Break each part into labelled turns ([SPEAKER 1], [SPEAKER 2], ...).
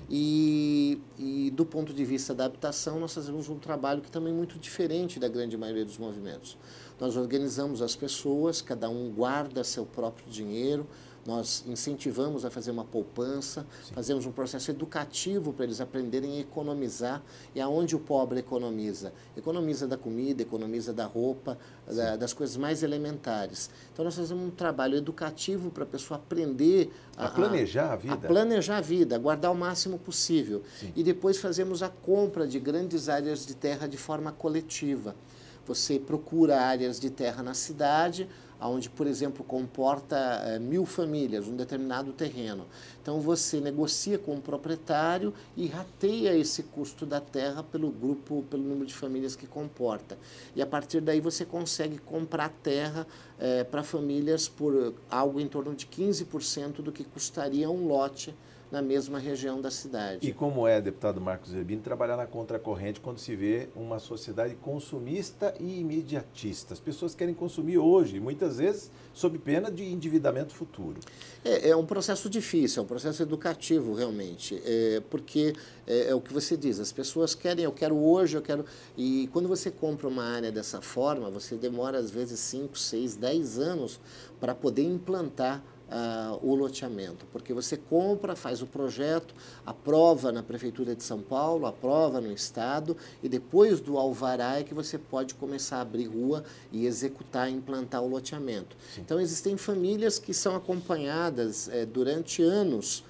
[SPEAKER 1] E do ponto de vista da habitação, nós fazemos um trabalho que também é muito diferente da grande maioria dos movimentos. Nós organizamos as pessoas, cada um guarda seu próprio dinheiro, nós incentivamos a fazer uma poupança, fazemos um processo educativo para eles aprenderem a economizar. E aonde o pobre economiza? Economiza da comida, economiza da roupa, das coisas mais elementares. Então, nós fazemos um trabalho educativo para a pessoa aprender
[SPEAKER 2] a planejar a vida.
[SPEAKER 1] A planejar a vida, a guardar o máximo possível.
[SPEAKER 2] Sim.
[SPEAKER 1] E depois fazemos a compra de grandes áreas de terra de forma coletiva. Você procura áreas de terra na cidade, onde, por exemplo, comporta 1000 famílias, um determinado terreno. Então, você negocia com o proprietário e rateia esse custo da terra pelo grupo, pelo número de famílias que comporta. E, a partir daí, você consegue comprar terra para famílias por algo em torno de 15% do que custaria um lote na mesma região da cidade.
[SPEAKER 2] E como é, deputado Marcos Zerbini, trabalhar na contracorrente quando se vê uma sociedade consumista e imediatista? As pessoas querem consumir hoje, muitas vezes sob pena de endividamento futuro.
[SPEAKER 1] É um processo difícil, é um processo educativo realmente, porque é o que você diz, as pessoas querem, eu quero hoje, eu quero... E quando você compra uma área dessa forma, você demora às vezes 5, 6, 10 anos para poder implantar o loteamento, porque você compra, faz o projeto, aprova na Prefeitura de São Paulo, aprova no Estado, e depois do alvará é que você pode começar a abrir rua e executar, implantar o loteamento. Sim. Então, existem famílias que são acompanhadas durante anos.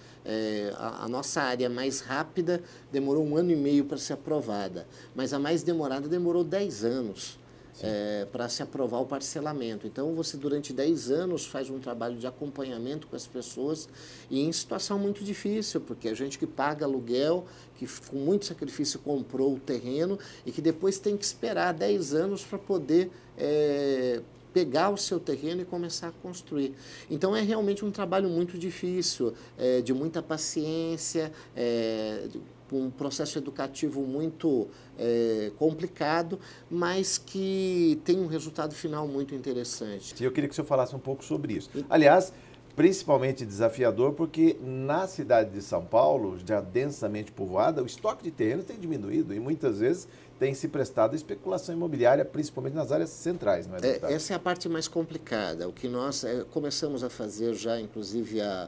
[SPEAKER 1] A nossa área mais rápida demorou 1 ano e meio para ser aprovada, mas a mais demorada demorou 10 anos. Para se aprovar o parcelamento. Então, você durante 10 anos faz um trabalho de acompanhamento com as pessoas e em situação muito difícil, porque a gente que paga aluguel, que com muito sacrifício comprou o terreno e que depois tem que esperar 10 anos para poder pegar o seu terreno e começar a construir. Então, é realmente um trabalho muito difícil, de muita paciência, um processo educativo muito complicado, mas que tem um resultado final muito interessante.
[SPEAKER 2] Eu queria que o senhor falasse um pouco sobre isso. Aliás, principalmente desafiador, porque na cidade de São Paulo, já densamente povoada, o estoque de terreno tem diminuído e muitas vezes tem se prestado a especulação imobiliária, principalmente nas áreas centrais, não é, deputado?
[SPEAKER 1] Essa é a parte mais complicada. O que nós começamos a fazer já, inclusive a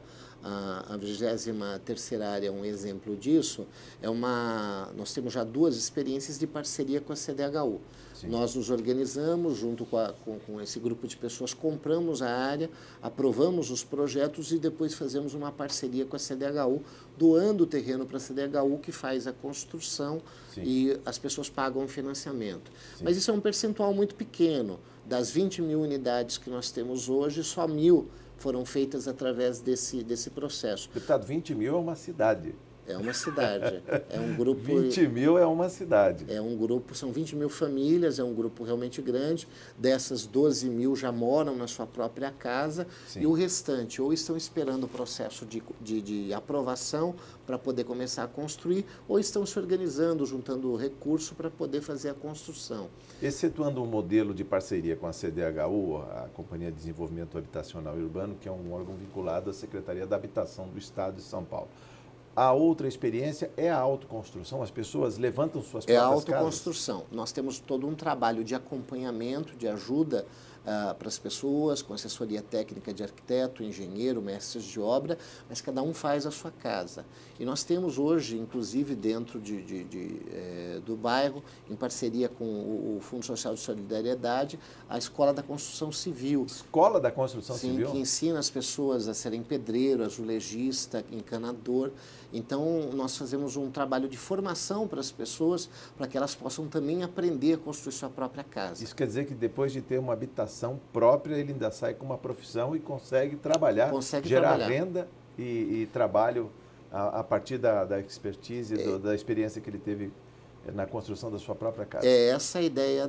[SPEAKER 1] 23ª área é um exemplo disso, nós temos já 2 experiências de parceria com a CDHU. Sim. Nós nos organizamos junto com esse grupo de pessoas, compramos a área, aprovamos os projetos e depois fazemos uma parceria com a CDHU, doando o terreno para a CDHU, que faz a construção. Sim. E as pessoas pagam o financiamento. Sim. Mas isso é um percentual muito pequeno. Das 20.000 unidades que nós temos hoje, só 1.000 foram feitas através desse processo.
[SPEAKER 2] Deputado, 20.000 é uma cidade.
[SPEAKER 1] É uma cidade, é um grupo...
[SPEAKER 2] 20.000 é uma cidade.
[SPEAKER 1] É um grupo, são 20.000 famílias, é um grupo realmente grande. Dessas, 12.000 já moram na sua própria casa. Sim. E o restante ou estão esperando o processo de aprovação para poder começar a construir, ou estão se organizando, juntando recurso para poder fazer a construção.
[SPEAKER 2] Excetuando o modelo de parceria com a CDHU, a Companhia de Desenvolvimento Habitacional e Urbano, que é um órgão vinculado à Secretaria da Habitação do Estado de São Paulo. A outra experiência é a autoconstrução, as pessoas levantam suas próprias casas? É a
[SPEAKER 1] autoconstrução. Nós temos todo um trabalho de acompanhamento, de ajuda para as pessoas, com assessoria técnica de arquiteto, engenheiro, mestres de obra, mas cada um faz a sua casa. E nós temos hoje, inclusive dentro do bairro, em parceria com o Fundo Social de Solidariedade, a Escola da Construção Civil.
[SPEAKER 2] Escola da Construção Civil?
[SPEAKER 1] Sim, que ensina as pessoas a serem pedreiro, azulejista, encanador. Então, nós fazemos um trabalho de formação para as pessoas, para que elas possam também aprender a construir sua própria casa.
[SPEAKER 2] Isso quer dizer que depois de ter uma habitação própria, ele ainda sai com uma profissão e consegue trabalhar, gerar renda e trabalho a partir da expertise, da experiência que ele teve na construção da sua própria casa.
[SPEAKER 1] É essa a ideia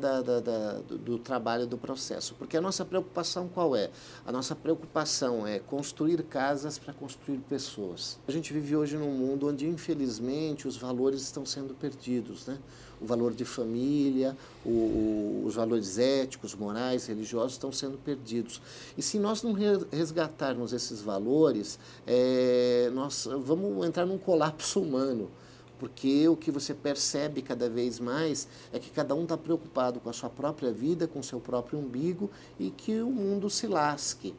[SPEAKER 1] do trabalho, do processo. Porque a nossa preocupação qual é? A nossa preocupação é construir casas para construir pessoas. A gente vive hoje num mundo onde, infelizmente, os valores estão sendo perdidos, né? O valor de família, os valores éticos, morais, religiosos estão sendo perdidos. E se nós não resgatarmos esses valores, nós vamos entrar num colapso humano. Porque o que você percebe cada vez mais é que cada um está preocupado com a sua própria vida, com o seu próprio umbigo e que o mundo se lasque.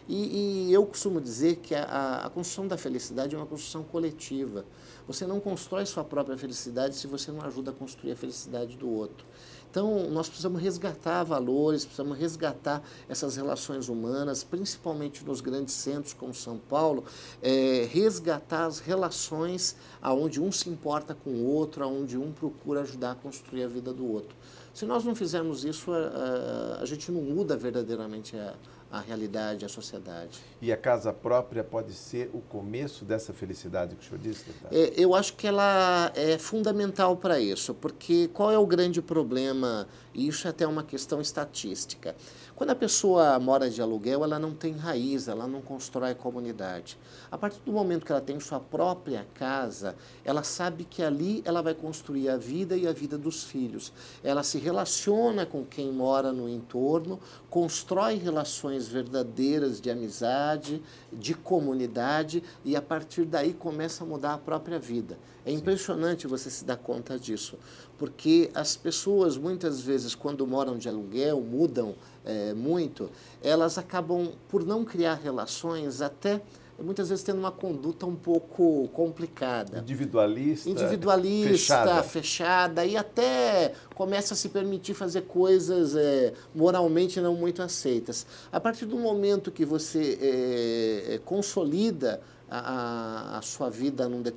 [SPEAKER 1] E eu costumo dizer que a construção da felicidade é uma construção coletiva. Você não constrói sua própria felicidade se você não ajuda a construir a felicidade do outro. Então, nós precisamos resgatar valores, precisamos resgatar essas relações humanas, principalmente nos grandes centros como São Paulo, resgatar as relações onde um se importa com o outro, onde um procura ajudar a construir a vida do outro. Se nós não fizermos isso, a gente não muda verdadeiramente a realidade, a sociedade.
[SPEAKER 2] E a casa própria pode ser o começo dessa felicidade que o senhor disse, deputado?
[SPEAKER 1] Eu acho que ela é fundamental para isso, porque qual é o grande problema? E isso é até uma questão estatística. Quando a pessoa mora de aluguel, ela não tem raiz, ela não constrói comunidade. A partir do momento que ela tem sua própria casa, ela sabe que ali ela vai construir a vida e a vida dos filhos. Ela se relaciona com quem mora no entorno, constrói relações verdadeiras de amizade, de comunidade, e a partir daí começa a mudar a própria vida. É impressionante você se dar conta disso, porque as pessoas, muitas vezes, quando moram de aluguel, mudam muito, elas acabam, por não criar relações, até muitas vezes tendo uma conduta um pouco complicada. Individualista, fechada, e até começa a se permitir fazer coisas moralmente não muito aceitas. A partir do momento que você consolida a sua vida numa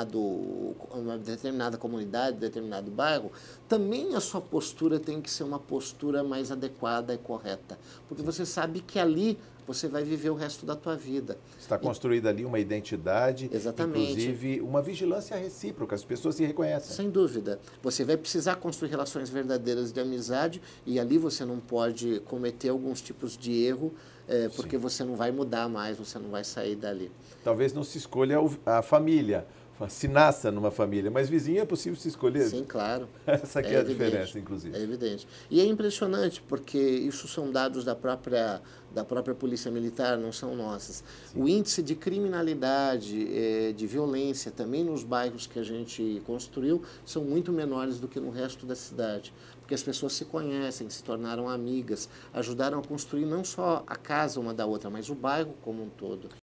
[SPEAKER 1] determinada comunidade, determinado bairro, também a sua postura tem que ser uma postura mais adequada e correta, porque você sabe que ali você vai viver o resto da tua vida.
[SPEAKER 2] Está construída ali uma identidade,
[SPEAKER 1] exatamente,
[SPEAKER 2] inclusive uma vigilância recíproca, as pessoas se reconhecem.
[SPEAKER 1] Sem dúvida. Você vai precisar construir relações verdadeiras de amizade e ali você não pode cometer alguns tipos de erro, porque você não vai mudar mais, você não vai sair dali.
[SPEAKER 2] Talvez não se escolha a família, se nasça numa família, mas vizinho é possível se escolher.
[SPEAKER 1] Sim, claro.
[SPEAKER 2] Essa aqui é a diferença, inclusive.
[SPEAKER 1] É evidente. E é impressionante, porque isso são dados da própria Polícia Militar, não são nossas. Sim. O índice de criminalidade, de violência, também nos bairros que a gente construiu, são muito menores do que no resto da cidade. Porque as pessoas se conhecem, se tornaram amigas, ajudaram a construir não só a casa uma da outra, mas o bairro como um todo.